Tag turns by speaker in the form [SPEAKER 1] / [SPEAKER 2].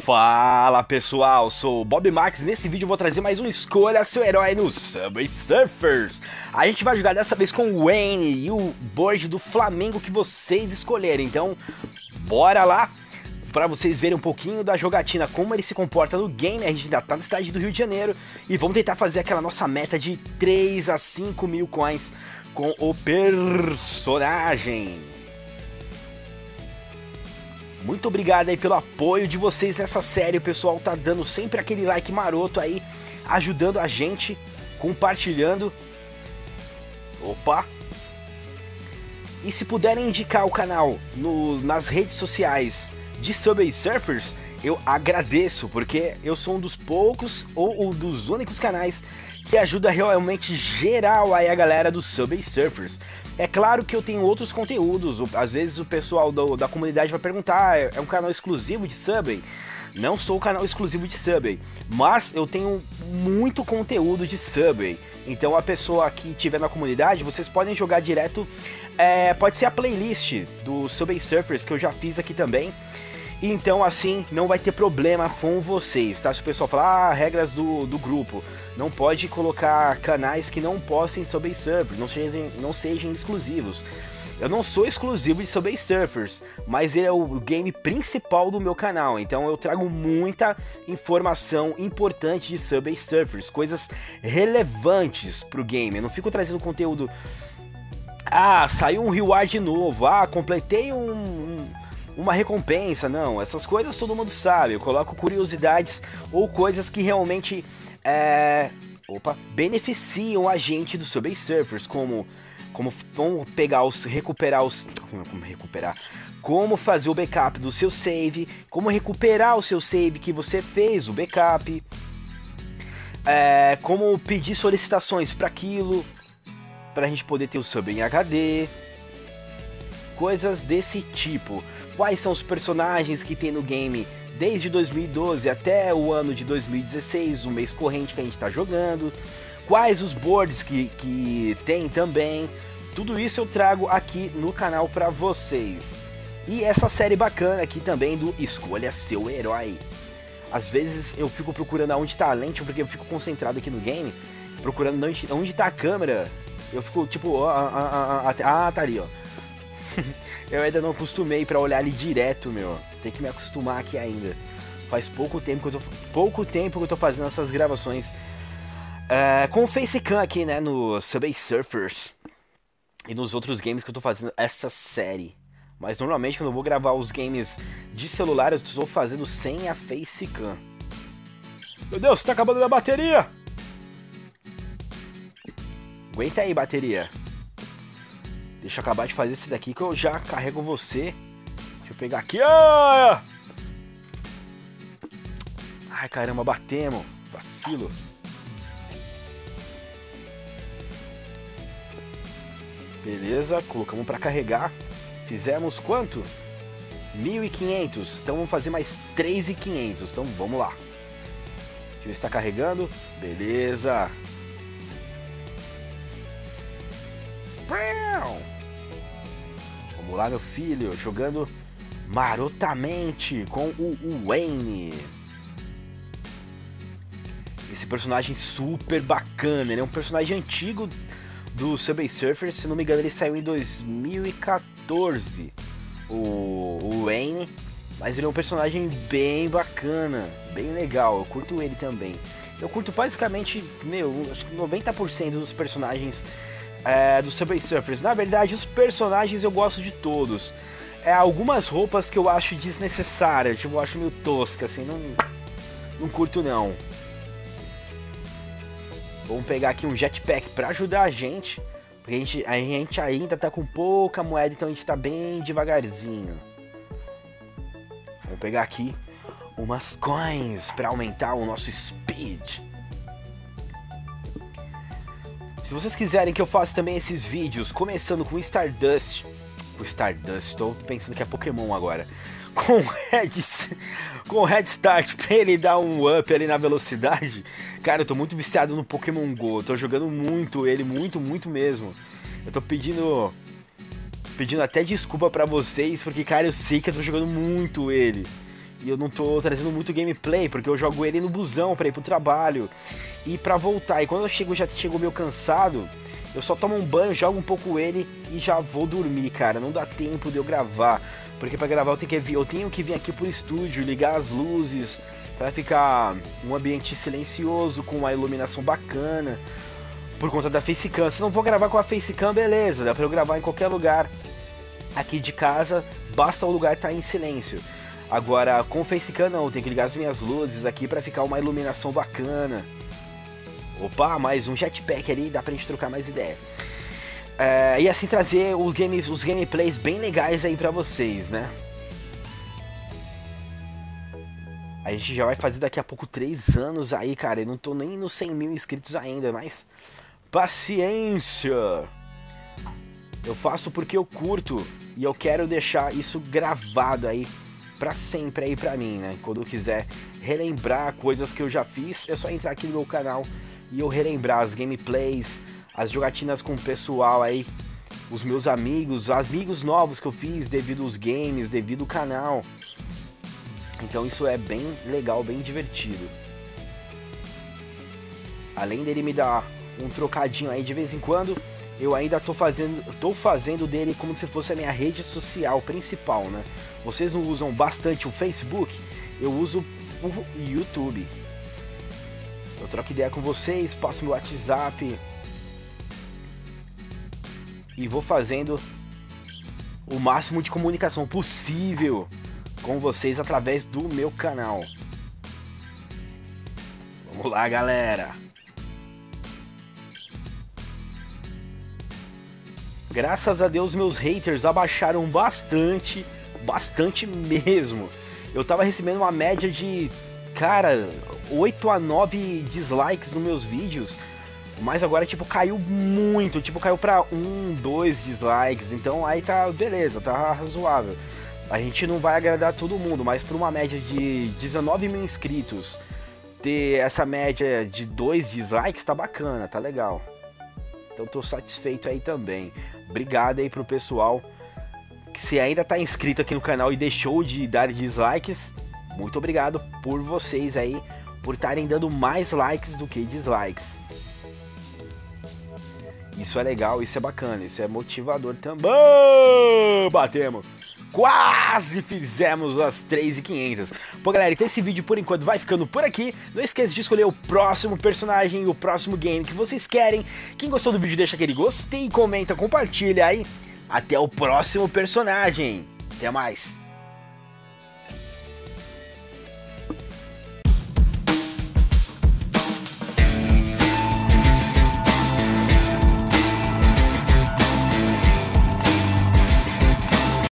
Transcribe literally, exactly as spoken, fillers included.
[SPEAKER 1] Fala pessoal, sou o Bob Max e nesse vídeo eu vou trazer mais um Escolha Seu Herói no Subway Surfers. A gente vai jogar dessa vez com o Wayne e o board do Flamengo que vocês escolherem, então bora lá para vocês verem um pouquinho da jogatina, como ele se comporta no game. A gente ainda tá na cidade do Rio de Janeiro e vamos tentar fazer aquela nossa meta de três a cinco mil coins com o personagem. Muito obrigado aí pelo apoio de vocês nessa série, o pessoal tá dando sempre aquele like maroto aí, ajudando a gente, compartilhando. Opa! E se puderem indicar o canal no, nas redes sociais de Subway Surfers, eu agradeço, porque eu sou um dos poucos ou um dos únicos canais que ajuda realmente geral aí a galera do Subway Surfers. É claro que eu tenho outros conteúdos, às vezes o pessoal do, da comunidade vai perguntar, é um canal exclusivo de Subway? Não sou o canal exclusivo de Subway, mas eu tenho muito conteúdo de Subway. Então a pessoa que estiver na comunidade, vocês podem jogar direto, é, pode ser a playlist do Subway Surfers que eu já fiz aqui também. Então assim, não vai ter problema com vocês, tá? Se o pessoal falar, ah, regras do, do grupo, não pode colocar canais que não postem Subway Surfers, não sejam, não sejam exclusivos. Eu não sou exclusivo de Subway Surfers, mas ele é o game principal do meu canal, então eu trago muita informação importante de Subway Surfers, coisas relevantes pro game. Eu não fico trazendo conteúdo, ah, saiu um reward novo, ah, completei um... um uma recompensa, não, essas coisas todo mundo sabe. Eu coloco curiosidades ou coisas que realmente é, opa, beneficiam a gente do Subway Surfers, como como, como pegar os, recuperar os, como recuperar, como fazer o backup do seu save, como recuperar o seu save que você fez, o backup, é, como pedir solicitações para aquilo, para a gente poder ter o sub em H D, coisas desse tipo. Quais são os personagens que tem no game desde dois mil e doze até o ano de dois mil e dezesseis, o mês corrente que a gente está jogando. Quais os boards que, que tem também. Tudo isso eu trago aqui no canal para vocês. E essa série bacana aqui também do Escolha Seu Herói. Às vezes eu fico procurando aonde está a lente, porque eu fico concentrado aqui no game, procurando onde, onde tá a câmera. Eu fico tipo, ah, ah, ah, ah, ah tá ali, ó. Eu ainda não acostumei pra olhar ali direto, meu. Tem que me acostumar aqui ainda. Faz pouco tempo que eu tô, pouco tempo que eu tô fazendo essas gravações uh, com o Facecam aqui, né, no Subway Surfers e nos outros games que eu tô fazendo essa série. Mas normalmente quando eu vou gravar os games de celular, eu estou fazendo sem a Facecam. Meu Deus, tá acabando a bateria! Aguenta aí, bateria. Deixa eu acabar de fazer esse daqui que eu já carrego você. Deixa eu pegar aqui. Ah! Ai, caramba, batemos. Vacilo. Beleza, colocamos pra carregar. Fizemos quanto? mil e quinhentos. Então vamos fazer mais três mil e quinhentos. Então vamos lá. Deixa eu ver se tá carregando. Beleza. Vamos lá, meu filho, jogando marotamente com o Wayne. Esse personagem super bacana, ele é um personagem antigo do Subway Surfers, se não me engano ele saiu em dois mil e quatorze, o, o Wayne, mas ele é um personagem bem bacana, bem legal, eu curto ele também. Eu curto basicamente, meu, acho que noventa por cento dos personagens É, do Subway Surfers. Na verdade, os personagens eu gosto de todos. É, algumas roupas que eu acho desnecessárias, tipo, eu acho meio tosca, assim, não, não curto não. Vamos pegar aqui um jetpack pra ajudar a gente, porque a gente, a gente ainda tá com pouca moeda, então a gente tá bem devagarzinho. Vamos pegar aqui umas coins pra aumentar o nosso speed. Se vocês quiserem que eu faça também esses vídeos, começando com Stardust, com Stardust, estou pensando que é Pokémon agora, com Red, com Red Start, pra ele dar um up ali na velocidade, cara, eu tô muito viciado no Pokémon Go, eu tô jogando muito ele, muito, muito mesmo. Eu tô pedindo, pedindo até desculpa pra vocês, porque, cara, eu sei que eu tô jogando muito ele. e eu não tô trazendo muito gameplay, porque eu jogo ele no busão pra ir pro trabalho e pra voltar. E quando eu chego, já chego meio cansado, eu só tomo um banho, jogo um pouco ele e já vou dormir, cara. Não dá tempo de eu gravar, porque pra gravar eu tenho que vir, eu tenho que vir aqui pro estúdio, ligar as luzes, pra ficar um ambiente silencioso, com uma iluminação bacana, por conta da facecam. Se não vou gravar com a facecam, beleza, dá pra eu gravar em qualquer lugar aqui de casa, basta o lugar estar em silêncio. Agora, com facecam não, tem que ligar as minhas luzes aqui pra ficar uma iluminação bacana. Opa, mais um jetpack ali, dá pra gente trocar mais ideia. É, e assim trazer os, game, os gameplays bem legais aí pra vocês, né? A gente já vai fazer daqui a pouco três anos aí, cara. Eu não tô nem nos cem mil inscritos ainda, mas paciência! Eu faço porque eu curto e eu quero deixar isso gravado aí pra sempre aí pra mim, né? Quando eu quiser relembrar coisas que eu já fiz, é só entrar aqui no meu canal e eu relembrar as gameplays, as jogatinas com o pessoal aí, os meus amigos, amigos novos que eu fiz devido aos games, devido ao canal. Então isso é bem legal, bem divertido. Além dele me dar um trocadinho aí de vez em quando, eu ainda tô fazendo, tô fazendo dele como se fosse a minha rede social principal, né? Vocês não usam bastante o Facebook? Eu uso o YouTube. Eu troco ideia com vocês, passo meu WhatsApp e vou fazendo o máximo de comunicação possível com vocês através do meu canal. Vamos lá, galera. Graças a Deus meus haters abaixaram bastante, bastante mesmo. Eu tava recebendo uma média de, cara, oito a nove dislikes nos meus vídeos, mas agora tipo caiu muito, tipo caiu pra um, dois dislikes, então aí tá beleza, tá razoável. A gente não vai agradar todo mundo, mas por uma média de dezenove mil inscritos, ter essa média de dois dislikes tá bacana, tá legal. Então tô satisfeito aí também. Obrigado aí pro pessoal que se ainda tá inscrito aqui no canal e deixou de dar dislikes. Muito obrigado por vocês aí, por estarem dando mais likes do que dislikes. Isso é legal, isso é bacana, isso é motivador também. Batemos! Quase fizemos as três mil e quinhentas. Pô, galera, então esse vídeo por enquanto vai ficando por aqui. Não esqueça de escolher o próximo personagem e o próximo game que vocês querem. Quem gostou do vídeo deixa aquele gostei, comenta, compartilha aí. Até o próximo personagem. Até mais.